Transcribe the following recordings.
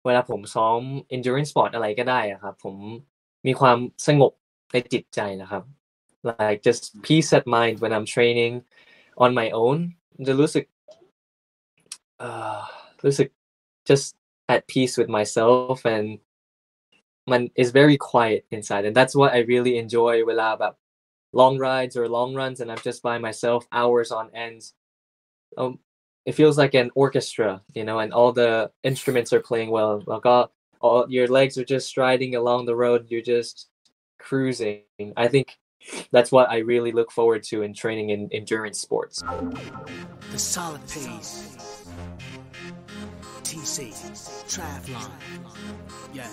เวลาผมซ้อม endurance sport อะไรก็ได้อะครับผมมีความสงบในจิตใจนะครับ like just peace at mind when I'm training on my own จะรู้สึกเอ่อรู้สึก just at peace with myself and มัน is very quiet inside and that's what I really enjoy เวลาแบบ long rides or long runs and I'm just by myself hours on ends um, it feels like an orchestra, and all the instruments are playing well. Like all your legs are just striding along the road. You're just cruising. I think that's what I really look forward to in training in endurance sports. The solid pace. TC Triathlon. Yeah.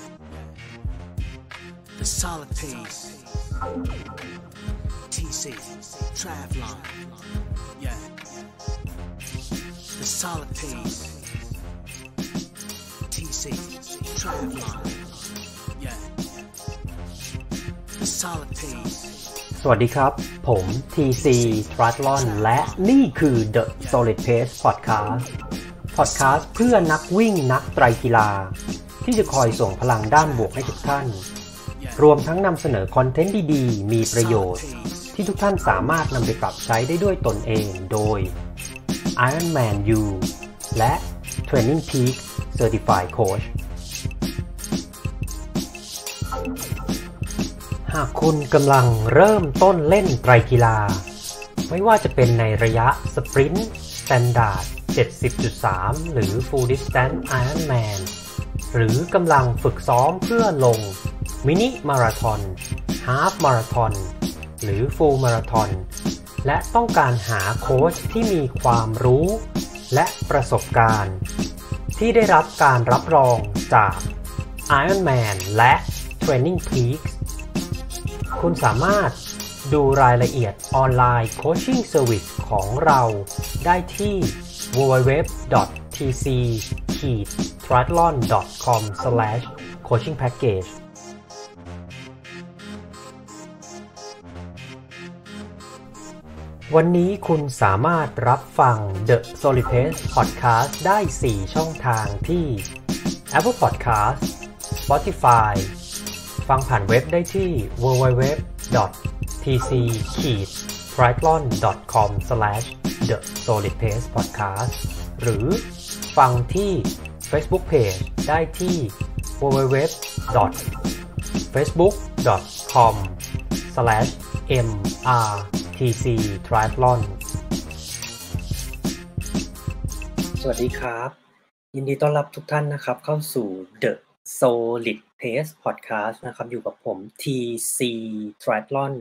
The solid pace. TC Triathlon. Yeah. The solid pace. TC Triathlon. Yeah. The solid pace. สวัสดีครับ ผม TC Triathlon และนี่คือ The Solid Pace Podcast เพื่อนักวิ่งนักไตรกีฬาที่จะคอยส่งพลังด้านบวกให้ทุกท่านรวมทั้งนำเสนอคอนเทนต์ดีๆมีประโยชน์ที่ทุกท่านสามารถนำไปปรับใช้ได้ด้วยตนเองโดย Ironman U และ Training Peaks Certified Coach หากคุณกำลังเริ่มต้นเล่นไตรกีฬาไม่ว่าจะเป็นในระยะสปรินต์ Standard 70.3 หรือ Full Distance Ironman หรือกำลังฝึกซ้อมเพื่อลงมินิมาราธอนฮาล์ฟมาราธอนหรือฟูลมาราธอนและต้องการหาโค้ชที่มีความรู้และประสบการณ์ที่ได้รับการรับรองจาก Ironman และ Training Peaks คุณสามารถดูรายละเอียดออนไลน์โคชชิ่งเซอร์วิสของเราได้ที่ www.tc-triathlon.com/coachingpackageวันนี้คุณสามารถรับฟัง The Solid Pace Podcast ได้ 4 ช่องทางที่ Apple Podcast Spotify ฟังผ่านเว็บได้ที่ www.tc-triathlon.com/thesolidpacepodcast หรือฟังที่ Facebook Page ได้ที่ www.facebook.com/mrTC Triathlon สวัสดีครับยินดีต้อนรับทุกท่านนะครับเข้าสู่ The Solid Pace Podcast นะครับอยู่กับผม TC Triathlon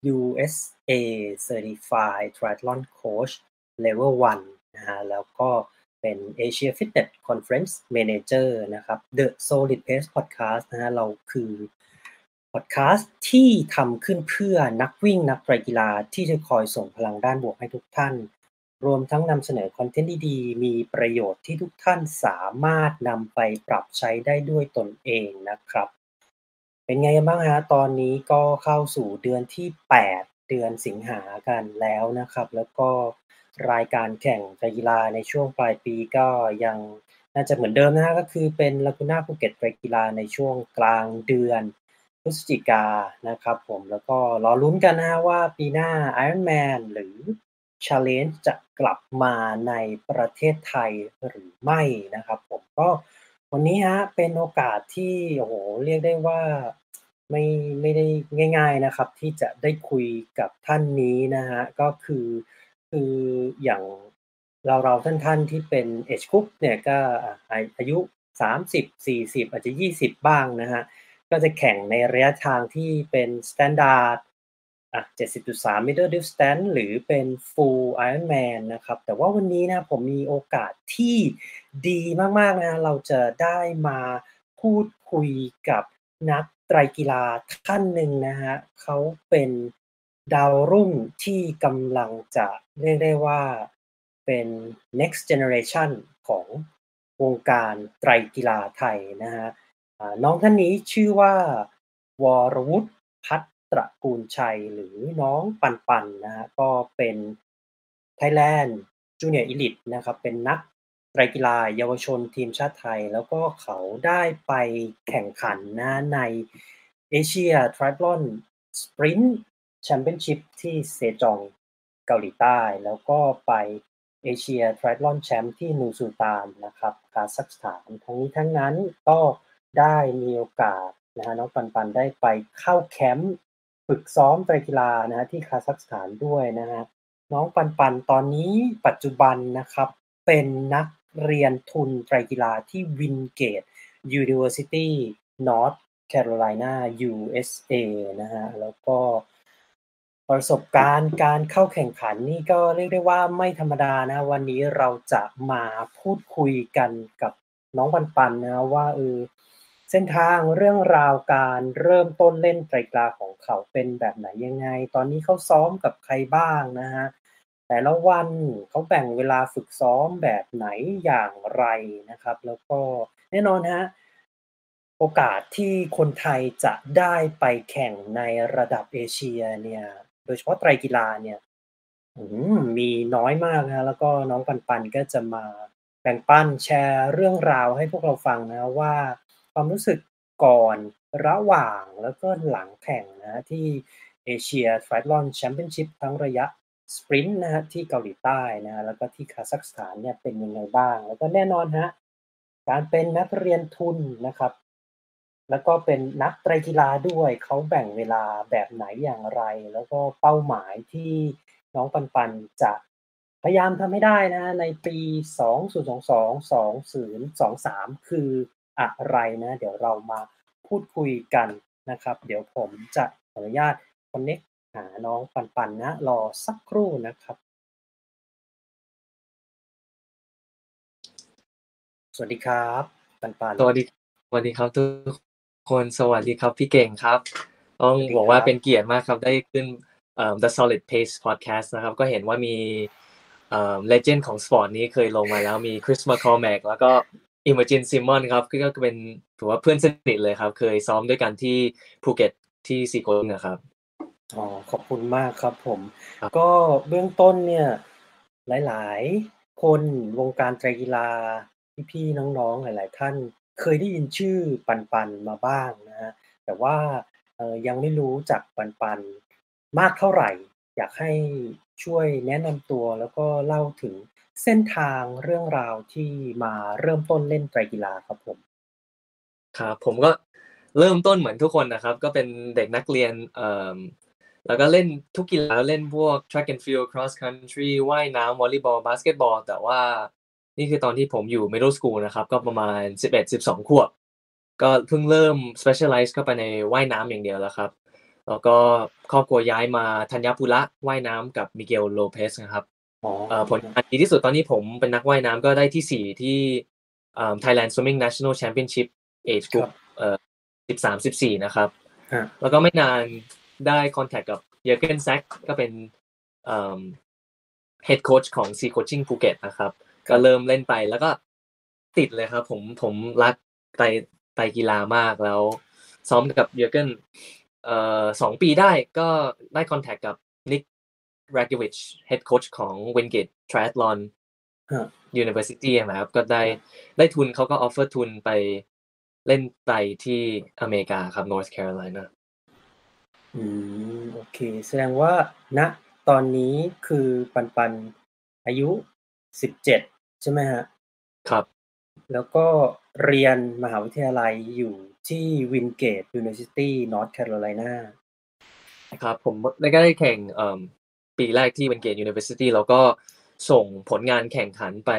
USA Certified Triathlon Coach Level 1นะฮะแล้วก็เป็น Asia Fitness Conference Manager นะครับ The Solid Pace Podcast นะฮะเราคือพอดแคสต์ที่ทำขึ้นเพื่อนักวิ่งนักไตรกีฬาที่จะคอยส่งพลังด้านบวกให้ทุกท่านรวมทั้งนำเสนอคอนเทนต์ดีๆมีประโยชน์ที่ทุกท่านสามารถนำไปปรับใช้ได้ด้วยตนเองนะครับเป็นไงบ้างฮะตอนนี้ก็เข้าสู่เดือนที่8เดือนสิงหากันแล้วนะครับแล้วก็รายการแข่งไตรกีฬาในช่วงปลายปีก็ยังน่าจะเหมือนเดิมนะฮะก็คือเป็น Laguna Phuket ไตรกีฬาในช่วงกลางเดือนพฤศจิกายนนะครับผมแล้วก็รอลุ้นกันนะฮะว่าปีหน้า Ironman หรือ Challenge จะกลับมาในประเทศไทยหรือไม่นะครับผมก็วันนี้ฮะเป็นโอกาสที่โอ้โหเรียกได้ว่าไม่ได้ง่ายๆนะครับที่จะได้คุยกับท่านนี้นะฮะก็คืออย่างเราท่านๆที่เป็น Age Group เนี่ยก็อายุ30-40อาจจะ20บ้างนะฮะก็จะแข่งในระยะทางที่เป็น Standard 70.3 Middle Distance หรือเป็น Full Ironman นะครับแต่ว่าวันนี้นะผมมีโอกาสที่ดีมากๆนะเราจะได้มาพูดคุยกับนักไตรกีฬาท่านหนึ่งนะฮะเขาเป็นดาวรุ่งที่กำลังจะเรียกได้ว่าเป็น next generation ของวงการไตรกีฬาไทยนะฮะน้องท่านนี้ชื่อว่าวรวุฒิพัฒน์ตระกูลชัยหรือน้องปันนะฮะก็เป็น Thailand Junior Elite นะครับเป็นนักไตรกีฬาเยาวชนทีมชาติไทยแล้วก็เขาได้ไปแข่งขันนะในเอเชีย Triathlon Sprint Championship ที่เซจองเกาหลีใต้แล้วก็ไปเอเชีย Triathlon Champ ที่นูซูลตานนะครับคาซัคสถานทั้งนี้ทั้งนั้นก็ได้มีโอกาสนะฮะน้องปันได้ไปเข้าแคมป์ฝึกซ้อมไตรกีฬานะฮะที่คาซัคสถานด้วยนะฮะน้องปันตอนนี้ปัจจุบันนะครับเป็นนักเรียนทุนไตรกีฬาที่ Wingate University North Carolina USA นะฮะแล้วก็ประสบการณ์การเข้าแข่งขันนี่ก็เรียกได้ว่าไม่ธรรมดานะวันนี้เราจะมาพูดคุยกันกับน้องปันนะว่าเส้นทางเรื่องราวการเริ่มต้นเล่นไตรกีฬาของเขาเป็นแบบไหนยังไงตอนนี้เขาซ้อมกับใครบ้างนะฮะแต่ละวันเขาแบ่งเวลาฝึกซ้อมแบบไหนอย่างไรนะครับแล้วก็แน่นอนฮะโอกาสที่คนไทยจะได้ไปแข่งในระดับเอเชียเนี่ยโดยเฉพาะไตรกีฬาเนี่ยมีน้อยมากนะแล้วก็น้องปันก็จะมาแบ่งปันแชร์เรื่องราวให้พวกเราฟังนะว่าความรู้สึกก่อนระหว่างแล้วก็หลังแข่งนะที่เอเชีย Triathlon Championship ทั้งระยะสปรินต์นะฮะที่เกาหลีใต้นะแล้วก็ที่คาซัคสถานเนี่ยเป็นยังไงบ้างแล้วก็แน่นอนฮะการเป็นนักเรียนทุนนะครับแล้วก็เป็นนักไตรกีฬาด้วยเขาแบ่งเวลาแบบไหนอย่างไรแล้วก็เป้าหมายที่น้องปันจะพยายามทำให้ได้นะในปี2022-2023คืออะไรนะเดี๋ยวเรามาพูดคุยกันนะครับเดี๋ยวผมจะขออนุญาตคอนเน็กต์หาน้องปันนะรอสักครู่นะครับสวัสดีครับปันสวัสดีครับทุกคนสวัสดีครับพี่เก่งครับต้องบอกว่าเป็นเกียรติมากครับได้ขึ้นThe Solid Pace Podcast นะครับก็เห็นว่ามีlegend ของสปอร์ตนี้เคยลงมาแล้วมี Chris McCormack แล้วก็ Imogen Simon ครับก็เป็นถือว่าเพื่อนสนิทเลยครับเคยซ้อมด้วยกันที่ภูเก็ตที่ซีโคงนะครับขอบคุณมากครับผมก็เบื้องต้นเนี่ยหลายๆคนวงการไตรกีฬาพี่ๆน้องๆหลายๆท่านเคยได้ยินชื่อปันมาบ้างนะฮะแต่ว่ายังไม่รู้จักปันมากเท่าไหร่อยากให้ช่วยแนะนำตัวแล้วก็เล่าถึงเส้นทางเรื่องราวที่มาเริ่มต้นเล่นไตรกีฬาครับผมครับผมก็เริ่มต้นเหมือนทุกคนนะครับก็เป็นเด็กนักเรียนแล้วก็เล่นทุกกีฬาเล่นพวก track and field cross country ว่ายน้ำวอลเลย์บอลบาสเกตบอลแต่ว่านี่คือตอนที่ผมอยู่ middle school นะครับก็ประมาณ11-12 ขวบก็เพิ่งเริ่ม specialize เข้าไปในว่ายน้ำอย่างเดียวแล้วครับแล้วก็ครอบครัวย้ายมาธัญปุระว่ายน้ำกับมิเกลโลเพสนะครับผลงานดีที่สุดตอนนี้ผมเป็นนักว่ายน้ำก็ได้ที่4ที่Thailand Swimming National Championship Age Group 13-14นะครับแล้วก็ไม่นานได้คอนแทคกับเยอร์เกนแซกก็เป็นhead coach ของ Sea Coaching ภูเก็ตนะครับก็เริ่มเล่นไปแล้วก็ติดเลยครับผมรักไตรกีฬามากแล้วซ้อมกับเยอร์เกน2 ปีได้ก็ได้คอนแทคกับ Nick Rakiewicz head coach ของ Wingate Triathlon University นะครับก็ได้ทุนเขาก็ offer ทุนไปเล่นไตรที่อเมริกาครับ North Carolina โอเคแสดงว่าณตอนนี้คือปันอายุ17ใช่ไหมฮะครับแล้วก็เรียนมหาวิทยาลัยอยู่ที่ Wingate University North Carolina ครับผมก็ได้แข่งปีแรกที่ Wingate University แล้วก็ส่งผลงานแข่งขันไป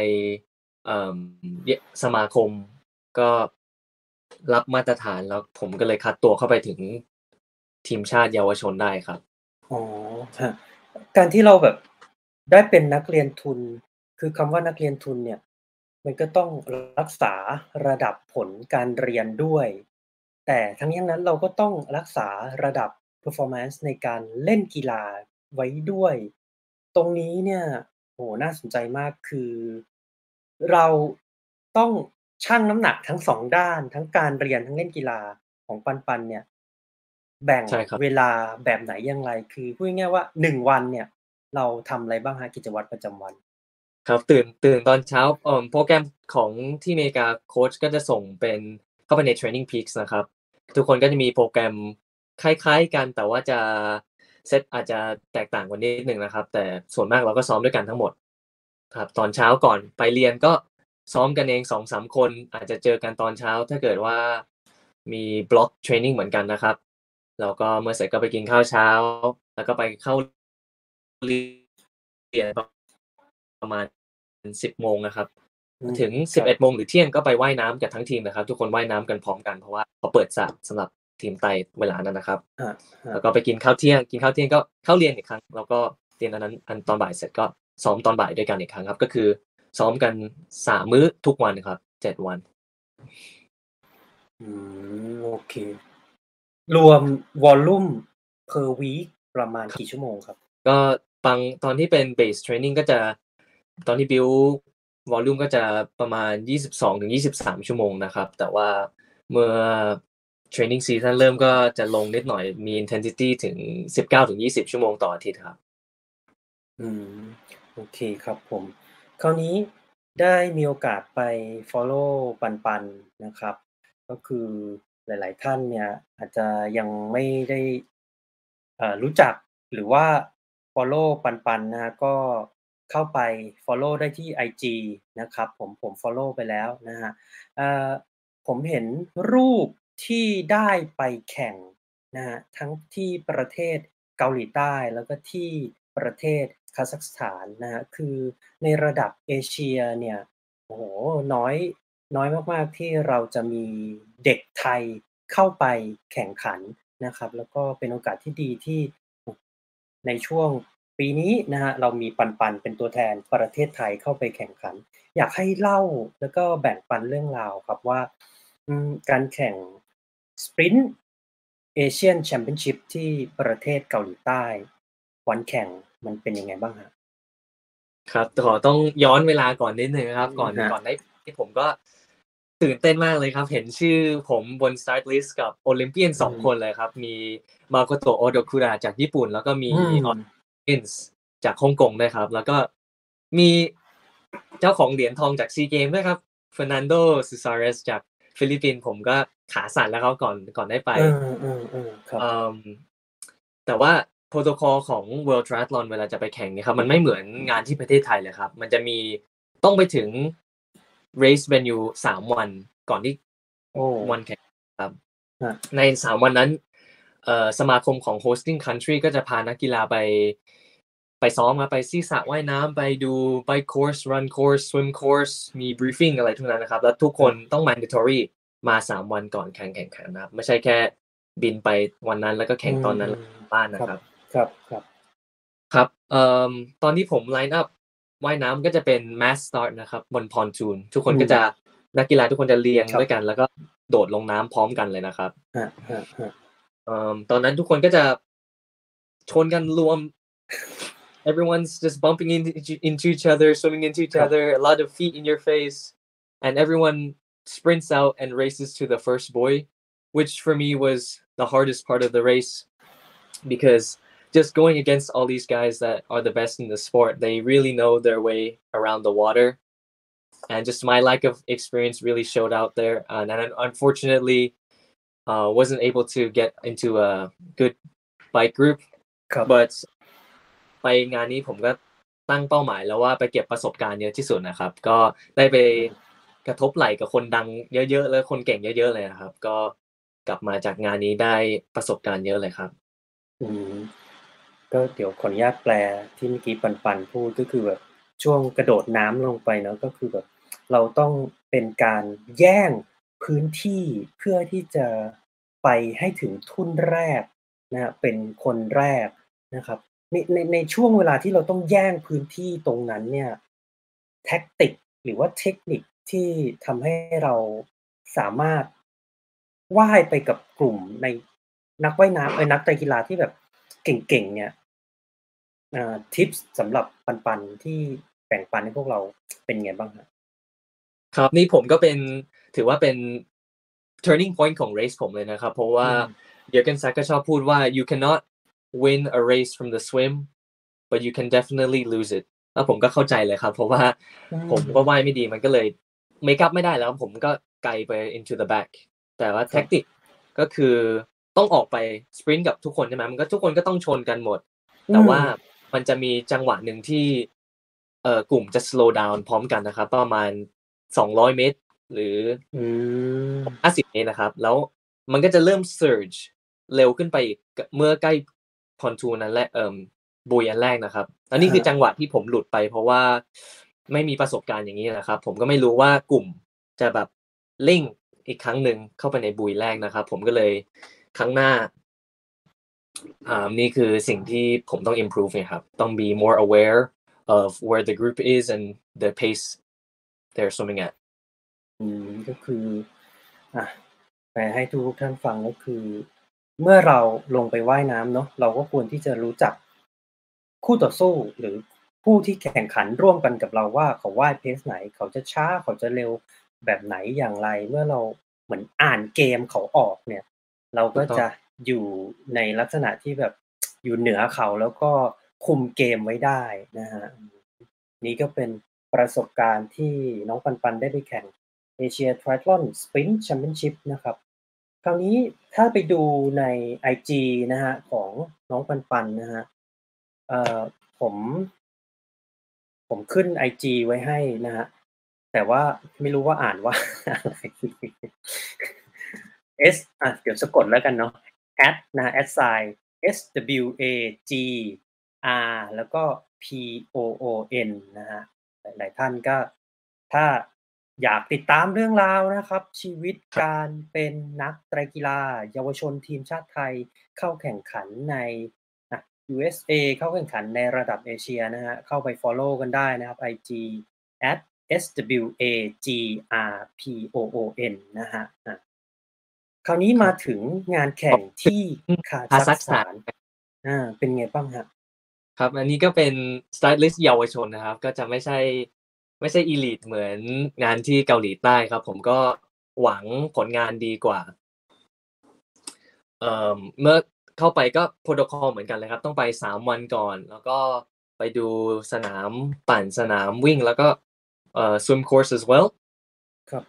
สมาคมก็รับมาตรฐานแล้วผมก็เลยคัดตัวเข้าไปถึงทีมชาติเยาวชนได้ครับครับการที่เราแบบได้เป็นนักเรียนทุนคือคำว่านักเรียนทุนเนี่ยมันก็ต้องรักษาระดับผลการเรียนด้วยแต่ทั้งนี้ทั้งนั้นเราก็ต้องรักษาระดับ performance ในการเล่นกีฬาไว้ด้วยตรงนี้เนี่ยโอ้โฮน่าสนใจมากคือเราต้องชั่งน้ำหนักทั้ง2ด้านทั้งการเรียนทั้งเล่นกีฬาของปันเนี่ยแบ่งเวลาแบบไหนอย่างไรคือพูดง่ายๆว่า1วันเนี่ยเราทำอะไรบ้างครับกิจวัตรประจำวันครับตื่นตอนเช้าโปรแกรมของที่อเมริกาโค้ชก็จะส่งเป็นเข้าไปใน Training Peaks นะครับทุกคนก็จะมีโปรแกรมคล้ายๆกันแต่ว่าจะเซตอาจจะแตกต่างกันนิดหนึ่งนะครับแต่ส่วนมากเราก็ซ้อมด้วยกันทั้งหมดครับตอนเช้าก่อนไปเรียนก็ซ้อมกันเอง 2-3 คนอาจจะเจอกันตอนเช้าถ้าเกิดว่ามีบล็อกเทรนนิ่งเหมือนกันนะครับแล้วก็เมื่อเสร็จก็ไปกินข้าวเช้าแล้วก็ไปเข้าเรียนประมาณ 10 โมงนะครับถึง 11 โมงหรือเที่ยงก็ไปว่ายน้ำกับทั้งทีมนะครับทุกคนว่ายน้ำกันพร้อมกันเพราะว่าเขาเปิดสระสำหรับทีมไต่เวลานั้นนะครับแล้วก็ไปกินข้าวเที่ยงก็เข้าเรียนอีกครั้งแล้วก็เรียนอันตอนบ่ายเสร็จก็ซ้อมตอนบ่ายด้วยกันอีกครั้งครับก็คือซ้อมกัน3 มื้อทุกวันครับ7 วันโอเครวมวอลลุ่ม per week ประมาณกี่ชั่วโมงครับก็ตอนที่เป็น base training ก็จะตอนที่ build volume ก็จะประมาณ 22-23 ชั่วโมงนะครับแต่ว่าเมื่อ training season เริ่มก็จะลงนิดหน่อยมี intensity ถึง 19-20 ชั่วโมงต่ออาทิตย์ครับโอเคครับผมคราวนี้ได้มีโอกาสไป follow ปันนะครับก็คือหลายๆท่านเนี่ยอาจจะยังไม่ได้รู้จักหรือว่า follow ปันนะก็เข้าไป follow ได้ที่ IG นะครับผม follow ไปแล้วนะฮะผมเห็นรูปที่ได้ไปแข่งนะฮะทั้งที่ประเทศเกาหลีใต้แล้วก็ที่ประเทศคาซัคสถานนะฮะคือในระดับเอเชียเนี่ยโอ้โหน้อยมากๆที่เราจะมีเด็กไทยเข้าไปแข่งขันนะครับแล้วก็เป็นโอกาสที่ดีที่ในช่วงปีนี้นะฮะเรามีปันเป็นตัวแทนประเทศไทยเข้าไปแข่งขันอยากให้เล่าแล้วก็แบ่งปันเรื่องราวครับว่าการแข่งสปรินต์เอเชียนแชมเปี้ยนชิพที่ประเทศเกาหลีใต้วันแข่งมันเป็นยังไงบ้างฮะครับต้องย้อนเวลาก่อนนิดนึงครับก่อนได้ที่ผมก็ตื่นเต้นมากเลยครับเห็นชื่อผมบน start list กับโอลิมเปียน2 คนเลยครับมีมาโกโตะโอโดคุระจากญี่ปุ่นแล้วก็มีออลินส์จากฮ่องกงด้วยครับแล้วก็มีเจ้าของเหรียญทองจากซีเกมด้วยครับเฟอร์นันโดซูซาเรสจากฟิลิปปินส์ผมก็ขาสั่นแล้วครับก่อนได้ไปแต่ว่าโปรโตคอลของ World Triathlon เวลาจะไปแข่งเนี่ยครับมันไม่เหมือนงานที่ประเทศไทยเลยครับมันจะมีต้องไปถึง race venue 3 วันก่อนที่วันแข่งครับใน3 วันนั้นสมาคมของ hosting country ก็จะพานักกีฬาไปซ้อมไปที่สระว่ายน้ำไปดู bike course run course swim course มี briefing อะไรทุกนั้นนะครับแล้วทุกคนต้อง mandatory มา3 วันก่อนแข่งขันนะครับไม่ใช่แค่บินไปวันนั้นแล้วก็แข่งตอนนั้นบ้านนะครับครับตอนที่ผม line up ว่ายน้ำก็จะเป็น mass start นะครับบน pontoon ทุกคนก็จะนักกีฬาทุกคนจะเรียงด้วยกันแล้วก็โดดลงน้ำพร้อมกันเลยนะครับตอนนั้นทุกคนก็จะชนกันรวม everyone's just bumping into each other swimming into each other a lot of feet in your face and everyone sprints out and races to the first buoy which for me was the hardest part of the race because just going against all these guys that are the best in the sport they really know their way around the water and just my lack of experience really showed out there and unfortunately wasn't able to get into a good bike group but ไปงานนี้ผมก็ตั้งเป้าหมายแล้วว่าไปเก็บประสบการณ์เยอะที่สุดนะครับก็ได้ไปกระทบไหล่กับคนดังเยอะๆและคนเก่งเยอะๆเลยนะครับก็กลับมาจากงานนี้ได้ประสบการณ์เยอะเลยครับก็เดี๋ยวขออนุญาตแปลที่เมื่อกี้ปันพูดก็คือแบบช่วงกระโดดน้ำลงไปเนาะก็คือแบบเราต้องเป็นการแย่งพื้นที่เพื่อที่จะไปให้ถึงทุ่นแรกนะเป็นคนแรกนะครับในช่วงเวลาที่เราต้องแย่งพื้นที่ตรงนั้นเนี่ยแท็กติกหรือว่าเทคนิคที่ทำให้เราสามารถว่ายไปกับกลุ่มในนักว่ายน้ำนักไตรกีฬาที่แบบเก่งๆเนี่ยทิปสำหรับปันที่แบ่งปันให้พวกเราเป็นไงบ้างครับนี่ผมก็ถือว่าเป็น turning point ของ race ผมเลยนะครับเพราะว่าเยอร์เกนซักก็ชอบพูดว่า you cannot win a race from the swim but you can definitely lose it แล้วผมก็เข้าใจเลยครับเพราะว่าผมก็ว่ายไม่ดีมันก็เลยเมคอัพไม่ได้แล้วผมก็ไกลไป into the back แต่ว่าแท็กติกก็คือต้องออกไปสปรินต์กับทุกคนใช่ไหมมันก็ทุกคนก็ต้องชนกันหมดแต่ว่ามันจะมีจังหวะหนึ่งที่กลุ่มจะ slow down พร้อมกันนะครับประมาณ200เมตรหรือ50เมตรนะครับแล้วมันก็จะเริ่ม surge เร็วขึ้นไปอีกเมื่อใกล้พอนทูนนั้นแหละบุยอันแรกนะครับอันนี้คือจังหวะที่ผมหลุดไปเพราะว่าไม่มีประสบการณ์อย่างนี้นะครับผมก็ไม่รู้ว่ากลุ่มจะแบบเร่งอีกครั้งหนึ่งเข้าไปในบุยแรกนะครับผมก็เลยครั้งหน้านี่คือสิ่งที่ผมต้อง improve นะครับต้อง be more aware of where the group is and the pace they're swimming at ก็คือแปลให้ทุกท่านฟังก็คือเมื่อเราลงไปว่ายน้ำเนาะเราก็ควรที่จะรู้จักคู่ต่อสู้หรือผู้ที่แข่งขันร่วมกันกับเราว่าเขาว่ายเพสไหนเขาจะช้าเขาจะเร็วแบบไหนอย่างไรเมื่อเราเหมือนอ่านเกมเขาออกเนี่ยเราก็จะอยู่ในลักษณะที่แบบอยู่เหนือเขาแล้วก็คุมเกมไว้ได้นะฮะนี่ก็เป็นประสบการณ์ที่น้องปันได้ไปแข่ง Asia Triathlon Sprint Championship นะครับคราวนี้ถ้าไปดูใน IG นะฮะของน้องปันนะฮะผมขึ้น IG ไว้ให้นะฮะแต่ว่าไม่รู้ว่าอ่านว่าอะไร S เดี๋ยวสะกดแล้วกันเนาะ นะ @ SWAGR แล้วก็ POON นะฮะหลายๆท่านก็ถ้าอยากติดตามเรื่องราวนะครับชีวิตการเป็นนักไตรกีฬาเยาวชนทีมชาติไทยเข้าแข่งขันในUSA เข้าแข่งขันในระดับเอเชียนะฮะเข้าไป follow กันได้นะครับ IG @SWAGRPOON นะฮะคราวนี้มาถึงงานแข่งที่คาซัคสถานเป็นไงบ้างครับครับอันนี้ก็เป็น stylist เยาวชนนะครับก็จะไม่ใช่ elite เหมือนงานที่เกาหลีใต้ครับผมก็หวังผลงานดีกว่าเมื่อเข้าไปก็โปรโตคอลเหมือนกันเลยครับต้องไป3วันก่อนแล้วก็ไปดูสนามปั่นสนามวิ่งแล้วก็swim course as well ครับ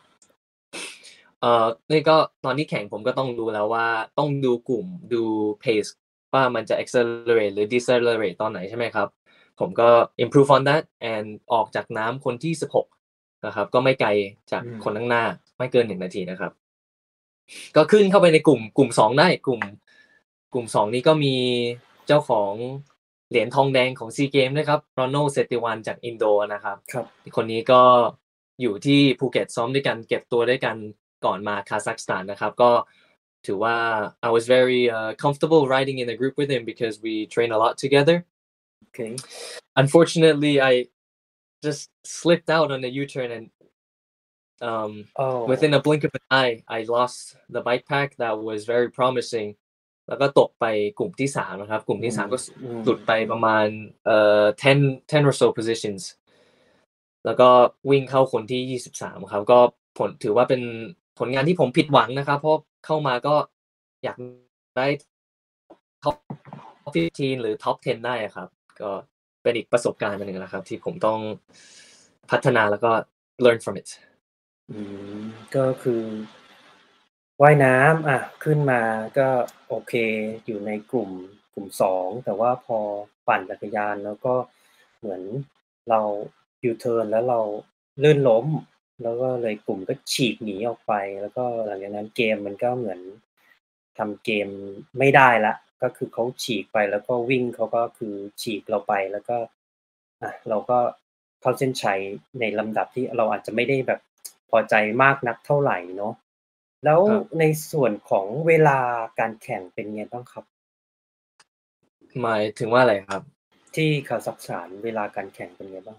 นี่ก็ตอนที่แข่งผมก็ต้องรู้แล้วว่าต้องดูกลุ่มดู pace ว่ามันจะ accelerate หรือ decelerate ตอนไหนใช่ไหมครับผมก็ improve on that and ออกจากน้ำคนที่16นะครับก็ไม่ไกลจากคนข้างหน้าไม่เกิน1นาทีนะครับก็ขึ้นเข้าไปในกลุ่ม2ได้กลุ่ม2นี้ก็มีเจ้าของเหรียญทองแดงของซีเกมด้วยครับโรโนเซติวันจากอินโดนะครับคนนี้ก็อยู่ที่ภูเก็ตซ้อมด้วยกันเก็บตัวด้วยกันก่อนมาคาซัคสถานนะครับก็ถือว่า I was very comfortable riding in a group with him because we train a lot together. Okay. Unfortunately, I just slipped out on the U-turn and within a blink of an eye, I lost the bike pack that was very promising. แล้วก็ตกไปกลุ่มที่3นะครับกลุ่มที่3ก็หลุดไปประมาณ10 or so positions แล้วก็วิ่งเข้าคนที่23ครับก็ถือว่าเป็นผลงานที่ผมผิดหวังนะครับเพราะเข้ามาก็อยากได้ top 15หรือ top 10ได้ครับก็เป็นอีกประสบการณ์นึงนะครับที่ผมต้องพัฒนาแล้วก็ learn from it ก็คือว่ายน้ำขึ้นมาก็โอเคอยู่ในกลุ่ม2แต่ว่าพอปั่นจักรยานแล้วก็เหมือนเรายูเทิร์นแล้วเราลื่นล้มแล้วก็เลยกลุ่มก็ฉีกหนีออกไปแล้วก็หลังจากนั้นเกมมันก็เหมือนทำเกมไม่ได้ละก็คือเขาฉีกไปแล้วก็วิ่งเขาก็คือฉีกเราไปแล้วก็เราก็เข้าเส้นชัยในลำดับที่เราอาจจะไม่ได้แบบพอใจมากนักเท่าไหร่เนาะแล้วในส่วนของเวลาการแข่งเป็นไงบ้างครับหมายถึงว่าอะไรครับที่คาซัคสถานเวลาการแข่งเป็นไงบ้าง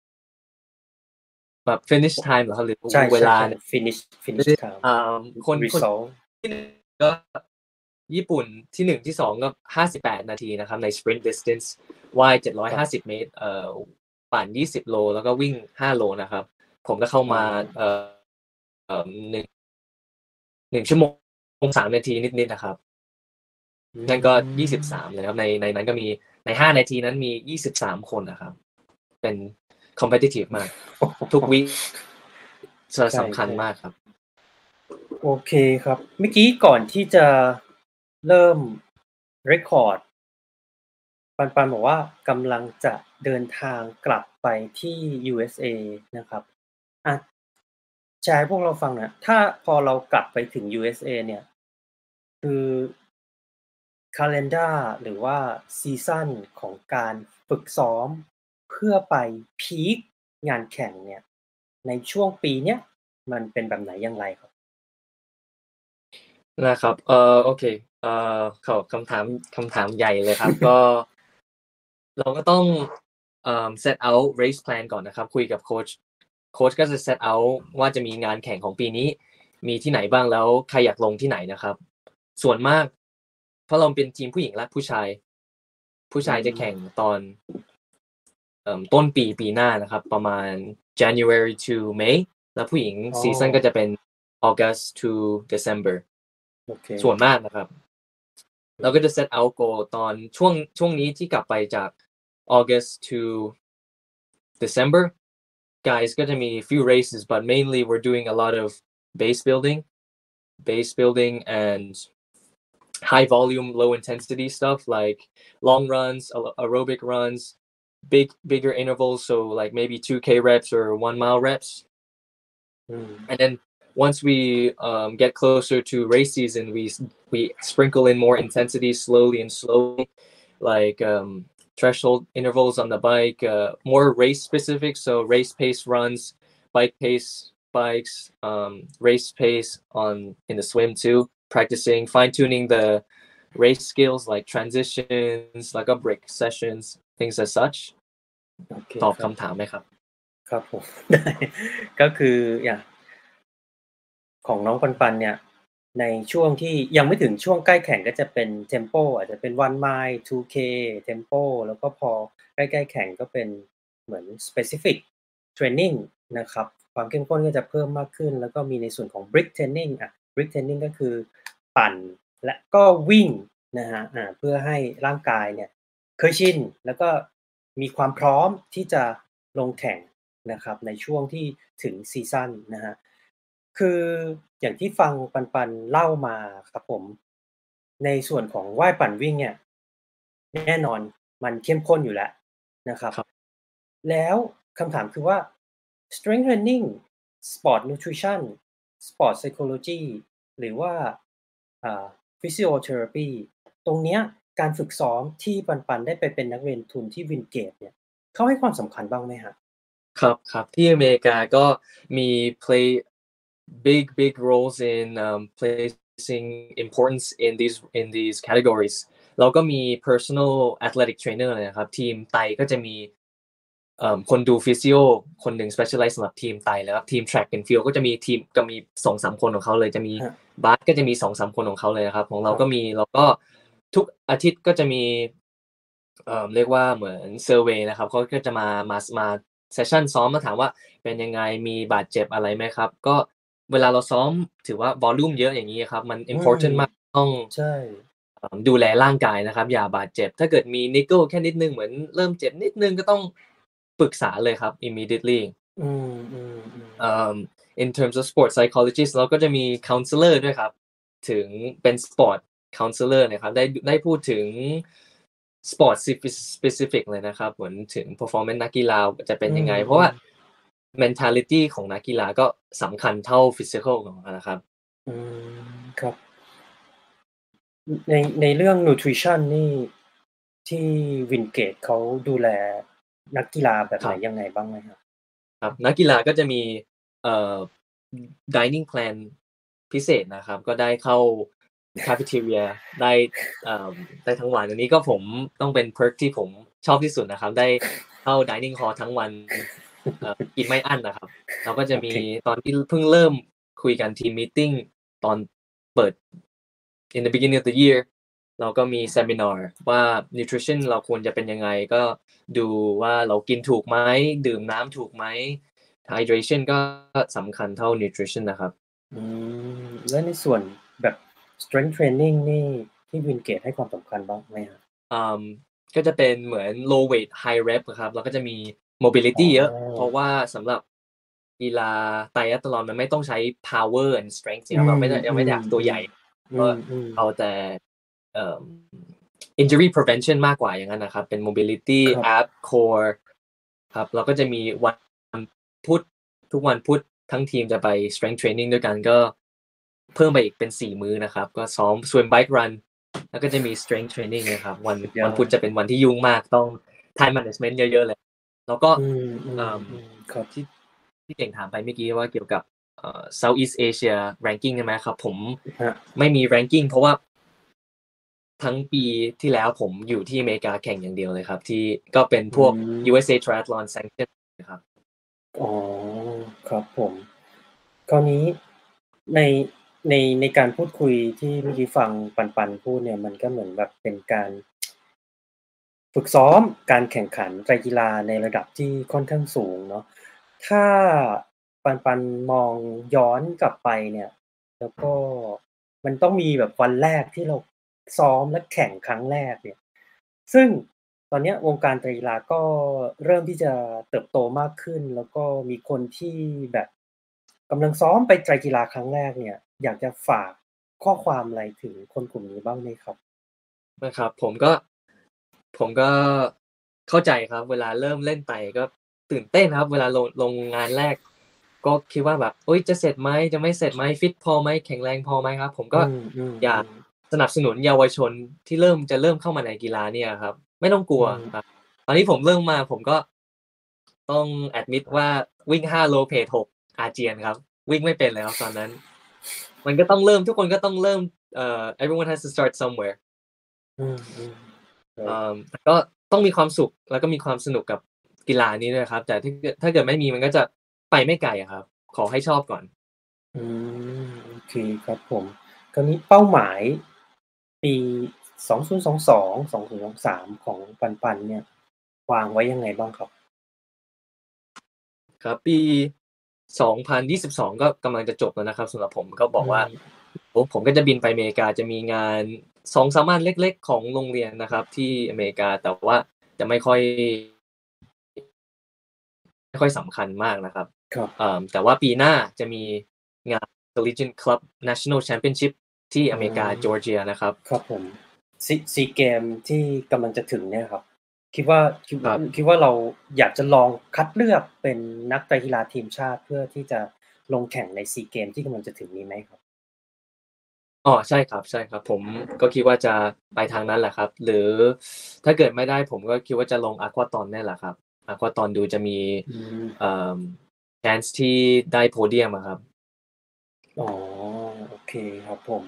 แบบ finish time เหรอครับหรือเวลา finish time คนที่ก็ญี่ปุ่นที่1ที่2ก็58นาทีนะครับใน sprint distance ว่าย750เมตรปั่น20โลแล้วก็วิ่ง5โลนะครับผมก็เข้ามา1ชั่วโมง3นาทีนิดๆนะครับนั่นก็23เลยครับในนั้นก็มีใน5นาทีนั้นมี23คนนะครับเป็น competitive มากทุกวีคสำคัญมากครับโอเคครับเมื่อกี้ก่อนที่จะเริ่ม record ปันบอกว่ากำลังจะเดินทางกลับไปที่ USA นะครับแชร์ให้พวกเราฟังหน่อยถ้าพอเรากลับไปถึง USA เนี่ยคือ calendar หรือว่าซีซั่นของการฝึกซ้อมเพื่อไปพีคงานแข่งเนี่ยในช่วงปีเนี้ยมันเป็นแบบไหนอย่างไรครับนะครับโอเคเขาคำถามใหญ่เลยครับ ก็เราก็ต้องset out race plan ก่อนนะครับคุยกับโค้ชก็จะ set out ว่าจะมีงานแข่งของปีนี้มีที่ไหนบ้างแล้วใครอยากลงที่ไหนนะครับส่วนมากเพราะเราเป็นทีมผู้หญิงและผู้ชายจะแข่งตอนต้นปีหน้านะครับประมาณ January to May แล้วผู้หญิงซีซั่นก็จะเป็น August to December ส่วนมากนะครับเราก็จะ set out goal ตอนช่วงนี้ที่กลับไปจาก August to December guys ก็จะมี few races but mainly we're doing a lot of base building and high volume low intensity stuff like long runs aerobic runs bigger intervals so like maybe 2k reps or 1 mile reps and then once we get closer to race season we sprinkle in more intensity slowly like threshold intervals on the bike more race specific so race pace runs bike pace bikes race pace in the swim too practicing fine-tuning the race skills like transitions like a break sessions things as such ตอบคำถามไหมครับครับผมได้ก็คืออย่างของน้องปันเนี่ยในช่วงที่ยังไม่ถึงช่วงใกล้แข่งก็จะเป็น tempo อาจจะเป็น1 mile 2k tempo แล้วก็พอใกล้ๆแข่งก็เป็นเหมือน specific training นะครับความเข้มข้นก็จะเพิ่มมากขึ้นแล้วก็มีในส่วนของ brick training brick training ก็คือปั่นและก็วิ่งนะฮะเพื่อให้ร่างกายเนี่ยเคยชินแล้วก็มีความพร้อมที่จะลงแข่งนะครับในช่วงที่ถึงซีซั่นนะฮะคืออย่างที่ฟังปันเล่ามาครับผมในส่วนของว่ายปั่นวิ่งเนี่ยแน่นอนมันเข้มข้นอยู่แล้วนะครับแล้วคำถามคือว่า strength training sport nutrition sport psychology หรือว่าphysiotherapy ตรงเนี้ยการฝึกซ้อมที่ปันได้ไปเป็นนักเรียนทุนที่วินเกตเนี่ยเขาให้ความสำคัญบ้างไหมครับครับที่อเมริกาก็มี play big roles in placing importance in these categories เราก็มี personal athletic trainer นะครับทีมไตก็จะมีคนดูฟิสิโอคนหนึ่ง specialize สำหรับทีมไตแล้วครับทีม track and field ก็จะมีทีมก็มี 2-3 คนของเขาเลยจะมีบาสก็จะมี 2-3 คนของเขาเลยนะครับของเราก็มีแล้วก็ทุกอาทิตย์ก็จะมีเรียกว่าเหมือน survey นะครับเขาก็จะมาเซสชั่นซ้อมมาถามว่าเป็นยังไงมีบาดเจ็บอะไรไหมครับก็เวลาเราซ้อมถือว่า volume เยอะอย่างนี้ครับมัน important มากต้องดูแลร่างกายนะครับอย่าบาดเจ็บถ้าเกิดมี niggle แค่นิดนึงเหมือนเริ่มเจ็บนิดนึงก็ต้องปรึกษาเลยครับ immediately in terms of sport psychologist เราก็จะมี counselor ด้วยครับถึงเป็น sport counselor นะครับได้พูดถึง sport specific เลยนะครับเหมือนถึง performance นักกีฬาจะเป็นยังไงเพราะว่า mentality ของนักกีฬาก็สำคัญเท่า physical ของเขานะครับครับในเรื่อง nutrition นี่ที่วินเกตเขาดูแลนักกีฬาแบบไหนยังไงบ้างไหมครับครับนักกีฬาก็จะมีdining plan พิเศษนะครับก็ได้เข้า cafeteria ได้ทั้งวันอันนี้ก็ผมต้องเป็น perk ที่ผมชอบที่สุดนะครับได้เข้า dining hall ทั้งวันกินไม่อั้นนะครับเราก็จะมีตอนที่เพิ่งเริ่มคุยกัน team meeting ตอนเปิด in the beginning of the year เราก็มี seminar ว่า nutrition เราควรจะเป็นยังไงก็ดูว่าเรากินถูกไหมดื่มน้ำถูกไหม hydration ก็สำคัญเท่า nutrition นะครับและในส่วนแบบ strength training นี่ที่วินเกตให้ความสำคัญบ้างไหมครับก็จะเป็นเหมือน low weight high rep ครับแล้วก็จะมี mobility เยอะอ๋อเพราะว่าสำหรับกีฬาไตรอัธลอนมันไม่ต้องใช้ power and strength เนี่ยเราไม่ได้ยังไม่ได้อยากตัวใหญ่ก็เอาแต่injury prevention มากกว่าอย่างนั้นนะครับเป็น mobility ครับ ab core ครับเราก็จะมีวันพุธทุกวันพุธทั้งทีมจะไป strength training ด้วยกันก็เพิ่มไปอีกเป็น4มื้อนะครับก็ซ้อม swim bike run แล้วก็จะมี strength training นะครับวันพุธจะเป็นวันที่ยุ่งมากต้อง time management เยอะๆเลยแล้วก็ครับที่เก่งถามไปเมื่อกี้ว่าเกี่ยวกับSoutheast Asia ranking ใช่ไหมครับผมฮะไม่มี ranking เพราะว่าทั้งปีที่แล้วผมอยู่ที่อเมริกาแข่งอย่างเดียวเลยครับที่ก็เป็นพวก USA Triathlon Sanction นะครับอ๋อครับผมคราวนี้ในในการพูดคุยที่เมื่อกี้ฟังปันพูดเนี่ยมันก็เหมือนแบบเป็นการฝึกซ้อมการแข่งขันไตรกีฬาในระดับที่ค่อนข้างสูงเนาะถ้าปันมองย้อนกลับไปเนี่ยแล้วก็มันต้องมีแบบวันแรกที่เราซ้อมและแข่งครั้งแรกเนี่ยซึ่งตอนเนี้ยวงการไตรกีฬาก็เริ่มที่จะเติบโตมากขึ้นแล้วก็มีคนที่แบบกำลังซ้อมไปไตรกีฬาครั้งแรกเนี่ยอยากจะฝากข้อความอะไรถึงคนกลุ่มนี้บ้างไหมครับนะครับผมก็เข้าใจครับเวลาเริ่มเล่นไปก็ตื่นเต้นครับเวลาลงงานแรกก็คิดว่าแบบเฮ้ยจะเสร็จไหมจะไม่เสร็จไหมฟิตพอไหมแข็งแรงพอไหมครับผมก็อยากสนับสนุนเยาวชนที่เริ่มเข้ามาในกีฬาเนี่ยครับไม่ต้องกลัวครับตอนนี้ผมเริ่มมาผมก็ต้อง admit ว่าวิ่ง5โลเพจ6อาเจียนครับวิ่งไม่เป็นเลยครับตอนนั้นมันก็ต้องเริ่มทุกคนก็ต้องเริ่มeveryone has to start somewhere แต่ก็ต้องมีความสุขแล้วก็มีความสนุกกับกีฬานี้ด้วยครับแต่ถ้าเกิดไม่มีมันก็จะไปไม่ไกลอะครับขอให้ชอบก่อนโอเคครับผมคราวนี้เป้าหมายปี2022 2023ของปันเนี่ยวางไว้ยังไงบ้างครับครับปี2022ก็กำลังจะจบแล้วนะครับสำหรับผมก็บอกว่าผมก็จะบินไปอเมริกาจะมีงาน2-3อันเล็กๆของโรงเรียนนะครับที่อเมริกาแต่ว่าจะไม่ค่อยสำคัญมากนะครับแต่ว่าปีหน้าจะมีงาน Collegiate Club National Championship ที่อเมริกาจอร์เจียนะครับครับผมซีเกมที่กำลังจะถึงเนี่ยครับคิดว่าเราอยากจะลองคัดเลือกเป็นนักไตรกีฬาทีมชาติเพื่อที่จะลงแข่งในซีเกมที่กำลังจะถึงนี้ไหมครับใช่ครับผมก็คิดว่าจะไปทางนั้นแหละครับหรือถ้าเกิดไม่ได้ผมก็คิดว่าจะลง Aquathon เนี่ยแหละครับ Aquathon ดูจะมีchance ที่ได้โพเดียมอะครับโอเคครับผม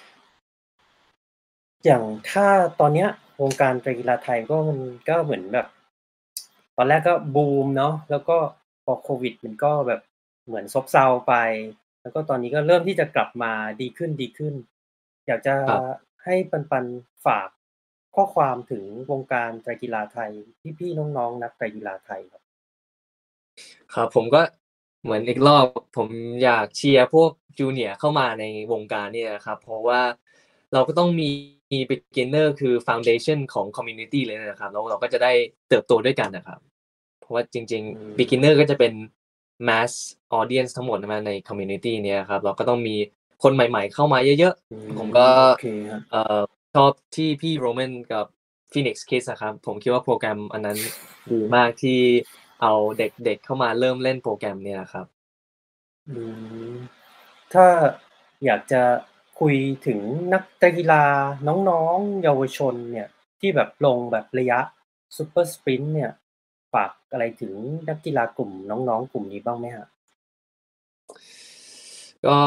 อย่างถ้าตอนเนี้ยวงการไตรกีฬาไทยมันก็เหมือนแบบตอนแรกก็บูมเนาะแล้วก็พอโควิดมันก็แบบเหมือนซบเซาไปแล้วก็ตอนนี้ก็เริ่มที่จะกลับมาดีขึ้นอยากจะให้ปันฝากข้อความถึงวงการไตรกีฬาไทยพี่ๆน้องๆนักไตรกีฬาไทยครับครับผมก็เหมือนอีกรอบผมอยากเชียร์พวก Junior เข้ามาในวงการเนี่ยนะครับเพราะว่าเราก็ต้องมี beginner คือ foundation ของ community เลยนะครับแล้วเราก็จะได้เติบโตด้วยกันนะครับเพราะว่าจริงๆ beginner ก็จะเป็น mass audience ทั้งหมดใน community เนี่ยครับเราก็ต้องมีคนใหม่ๆเข้ามาเยอะๆผมก็ชอบที่พี่ Roman กับ Phoenix Kids อะครับผมคิดว่าโปรแกรมอันนั้นดีมากที่เอาเด็กๆเข้ามาเริ่มเล่นโปรแกรมเนี่ยครับถ้าอยากจะคุยถึงนักกีฬาน้องๆเยาวชนเนี่ยที่แบบลงแบบระยะซูเปอร์สปรินต์เนี่ยฝากอะไรถึงนักกีฬากลุ่มน้องๆกลุ่มนี้บ้างไหมครับก็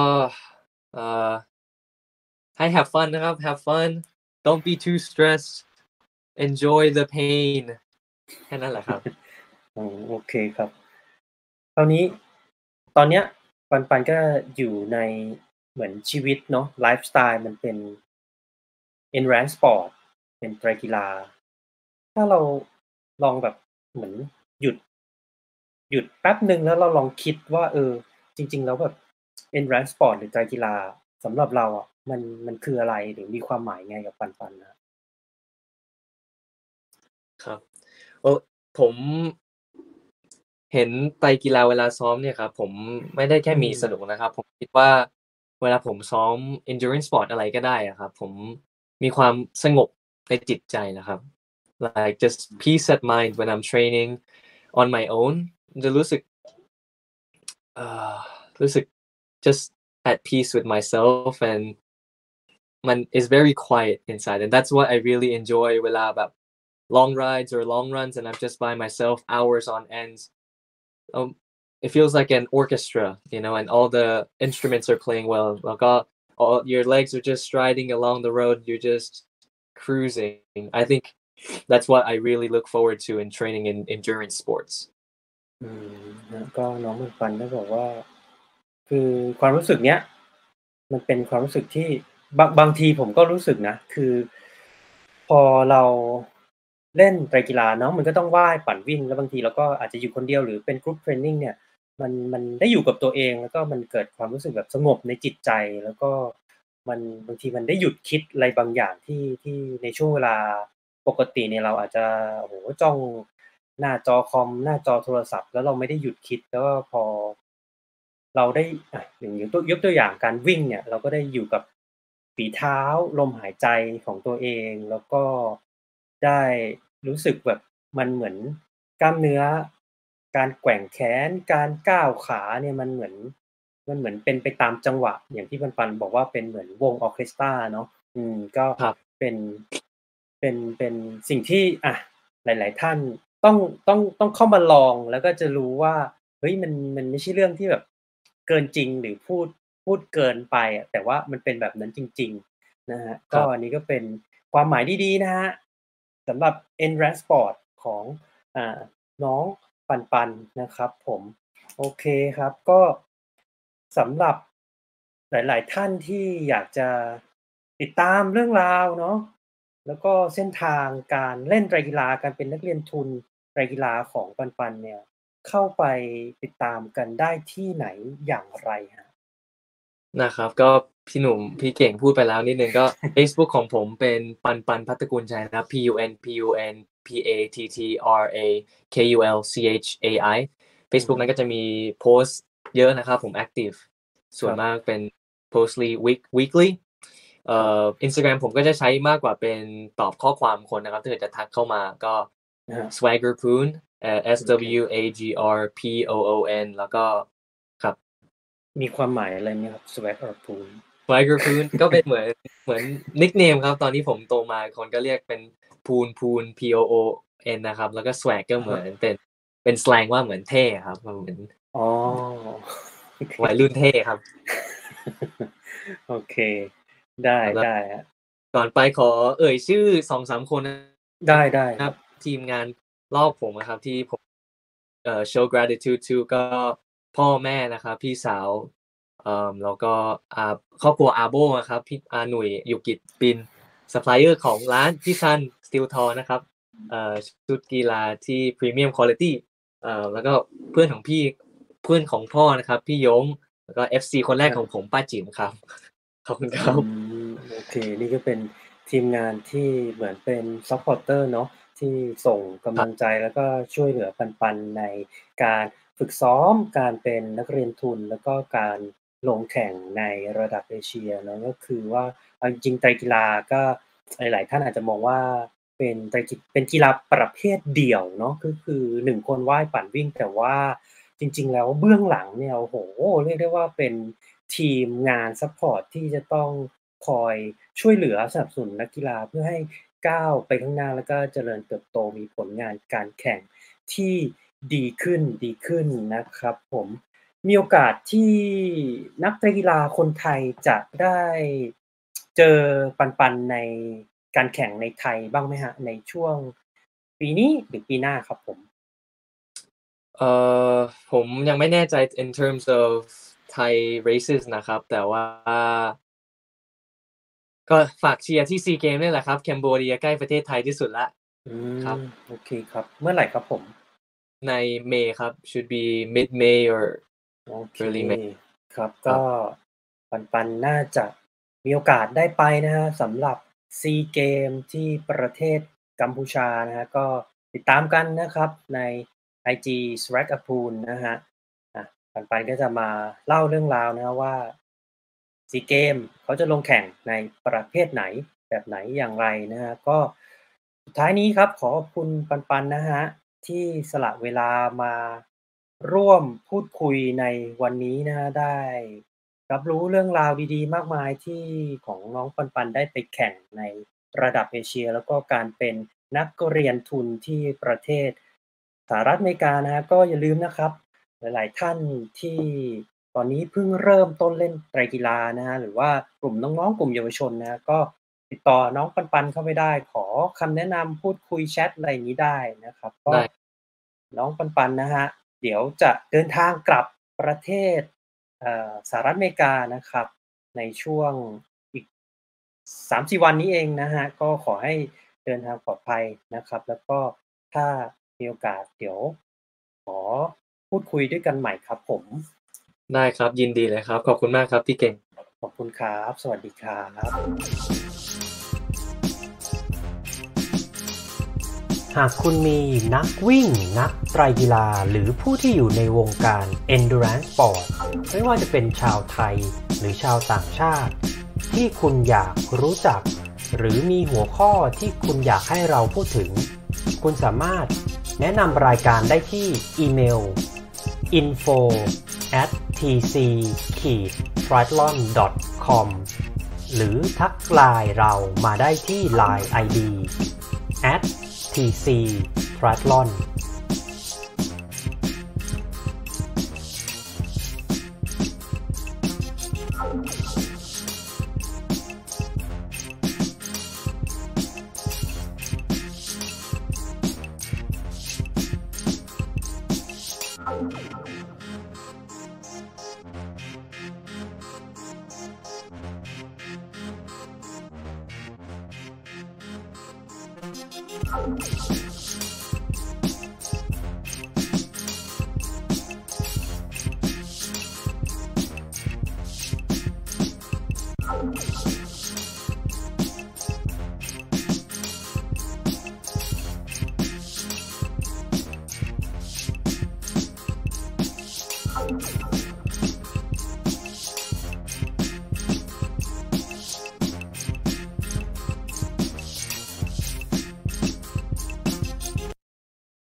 ให้ have fun นะครับ have fun don't be too stressed enjoy the pain แค่นั้นแหละครับโอเคครับคราวนี้ตอนเนี้ยปันก็อยู่ในเหมือนชีวิตเนาะไลฟ์สไตล์มันเป็น endurance sport เป็นไตรกีฬาถ้าเราลองแบบเหมือนหยุดแป๊บหนึ่งแล้วเราลองคิดว่าจริงๆแล้วแบบ endurance sport หรือไตรกีฬาสำหรับเราอะมันคืออะไรหรือมีความหมายไงกับปันนะครับผมเห็นไตรกีฬาเวลาซ้อมเนี่ยครับผมไม่ได้แค่มีสนุกนะครับผมคิดว่าเวลาผมซ้อม endurance sport อะไรก็ได้อะครับผมมีความสงบในจิตใจนะครับ like just peace at mind when I'm training on my own จะรู้สึกเอ่อรู้สึก just at peace with myself and มัน is very quiet inside and that's what I really enjoy เวลาแบบ long rides or long runs and I'm just by myself hours on ends um, it feels like an orchestra and all the instruments are playing well like all your legs are just striding along the road you're just cruising I think that's what I really look forward to in training in endurance sports ก็น้องปันได้บอกว่าคือความรู้สึกเนี้ยมันเป็นความรู้สึกที่บางทีผมก็รู้สึกนะคือพอเราเล่นไตรกีฬาเนาะมันก็ต้องว่ายปั่นวิ่งแล้วบางทีเราก็อาจจะอยู่คนเดียวหรือเป็น group training เนี่ยมันได้อยู่กับตัวเองแล้วก็มันเกิดความรู้สึกแบบสงบในจิตใจแล้วก็มันบางทีมันได้หยุดคิดอะไรบางอย่างที่ในช่วงเวลาปกติเนี่ยเราอาจจะโอ้โฮจ้องหน้าจอคอมหน้าจอโทรศัพท์แล้วเราไม่ได้หยุดคิดแล้วก็พอเราได้อย่างยกตัวอย่างการวิ่งเนี่ยเราก็ได้อยู่กับฝีเท้าลมหายใจของตัวเองแล้วก็ได้รู้สึกแบบมันเหมือนกล้ามเนื้อการแกว่งแขนการก้าวขาเนี่ยมันเหมือนเป็นไปตามจังหวะอย่างที่ปันบอกว่าเป็นเหมือนวงออร์เคสตราเนาะก็ครับเป็นเป็นสิ่งที่หลายๆท่านต้องเข้ามาลองแล้วก็จะรู้ว่าเฮ้ยมันไม่ใช่เรื่องที่แบบเกินจริงหรือพูดเกินไปอะแต่ว่ามันเป็นแบบนั้นจริงๆนะครับก็อันนี้ก็เป็นความหมายดีๆนะครับสำหรับ Endurance Sport ของอ่าน้องปันนะครับผมโอเคครับก็สำหรับหลายๆท่านที่อยากจะติดตามเรื่องราวเนาะแล้วก็เส้นทางการเล่นไตรกีฬาการเป็นนักเรียนทุนไตรกีฬาของปันเนี่ยเข้าไปติดตามกันได้ที่ไหนอย่างไรครับนะครับก็พี่หนุ่มพี่เก่งพูดไปแล้วนิดนึงก็ Facebook ของผมเป็นปันภัตตกุลชัยนะครับ PUNPUNPATTRAKULCHAI Facebook นั้นก็จะมีโพสต์เยอะนะครับผมแอคทีฟส่วนมากเป็น postly weekly Instagram ผมก็จะใช้มากกว่าเป็นตอบข้อความคนนะครับถ้าเกิดจะทักเข้ามาก็ swaggerpoon SWAGRPOON แล้วก็ครับมีความหมายอะไรไหมครับ Swaggerpoon Swaggerpoon ก็เป็นเหมือนนิกเนมครับตอนที่ผมโตมาคนก็เรียกเป็นพูนPOON นะครับแล้วก็ swag ก็เหมือนเป็นสแลงว่าเหมือนเท่ครับเหมือนอ๋อวัยรุ่นเท่ครับโอเคได้ครับก่อนไปขอเอ่ยชื่อ 2-3 คนได้คครัรับ บทีมงานรอบผมอะครับที่ผมshow gratitude to ก็พ่อแม่นะครับพี่สาวแล้วก็ครอบครัวอาโบอะครับพี่อาหนุ่ยยุกิจปินซัพพลายเออร์ของร้านพี่ซัน Steel Tall นะครับชุดกีฬาที่ Premium Quality แล้วก็เพื่อนของพี่เพื่อนของพ่อนะครับพี่ยงแล้วก็ FC คนแรกของผมป้าจิ๋มครับขอบคุณครับโอเคนี่ก็เป็นทีมงานที่เหมือนเป็นซัปพอร์ตเตอร์เนาะที่ส่งกำลังใจแล้วก็ช่วยเหลือปันในการฝึกซ้อมการเป็นนักเรียนทุนแล้วก็การลงแข่งในระดับเอเชียเนาะก็คือว่าเอาจริงๆไตรกีฬาก็หลายๆท่านอาจจะมองว่าเป็นกีฬาประเภทเดี่ยวเนาะก็คือ1คนว่ายปั่นวิ่งแต่ว่าจริงๆแล้วเบื้องหลังเนี่ยโอ้โฮเรียกได้ว่าเป็นทีมงานซัปพอร์ตที่จะต้องคอยช่วยเหลือสนับสนุนนักกีฬาเพื่อให้ก้าวไปข้างหน้าแล้วก็เจริญเติบโตมีผลงานการแข่งที่ดีขึ้นนะครับผมมีโอกาสที่นักไตรกีฬาคนไทยจะได้เจอปันในการแข่งในไทยบ้างไหมครับในช่วงปีนี้หรือปีหน้าครับผมเอ่อผมยังไม่แน่ใจ in terms of Thai races นะครับแต่ว่าก็ฝากเชียร์ที่ซีเกมนี่แหละครับแคนเบอร์เรียใกล้ประเทศไทยที่สุดแล้วอืครับโอเคครับเมื่อไหร่ครับผมในเมย์ครับ should be mid May or โอเค early May ครับก็ครับปันน่าจะมีโอกาสได้ไปนะครับสำหรับซีเกมที่ประเทศกัมพูชานะครับก็ติดตามกันนะครับใน IG Swag a p o o l นะฮะปันก็จะมาเล่าเรื่องราวนะว่าซีเกมเขาจะลงแข่งในประเภทไหนแบบไหนอย่างไรนะฮะก็สุดท้ายนี้ครับขอขอบคุณปันนะฮะที่สละเวลามาร่วมพูดคุยในวันนี้นะฮะได้รับรู้เรื่องราวดีๆมากมายที่ของน้องปันได้ไปแข่งในระดับเอเชียแล้วก็การเป็นนักเรียนทุนที่ประเทศสหรัฐอเมริกานะฮะก็อย่าลืมนะครับหลายๆท่านที่ตอนนี้เพิ่งเริ่มต้นเล่นไตรกีฬานะฮะหรือว่ากลุ่มน้องๆกลุ่มเยาวชนนะก็ติดต่อน้องปันเข้าไปได้ขอคำแนะนำพูดคุยแชทอะไรอย่างนี้ได้นะครับก็น้องปันนะฮะเดี๋ยวจะเดินทางกลับประเทศสหรัฐอเมริกานะครับในช่วงอีก 3-4 วันนี้เองนะฮะก็ขอให้เดินทางปลอดภัยนะครับแล้วก็ถ้ามีโอกาสเดี๋ยวขอพูดคุยด้วยกันใหม่ครับผมได้ครับยินดีเลยครับขอบคุณมากครับพี่เก่งขอบคุณครับสวัสดีครับหากคุณมีนักวิ่งนักไตรกีฬาหรือผู้ที่อยู่ในวงการ Endurance Sport ไม่ว่าจะเป็นชาวไทยหรือชาวต่างชาติที่คุณอยากรู้จักหรือมีหัวข้อที่คุณอยากให้เราพูดถึงคุณสามารถแนะนำรายการได้ที่อีเมล info@tc-triathlon.com หรือทักไลน์เรามาได้ที่ Line ID @tc-triathlon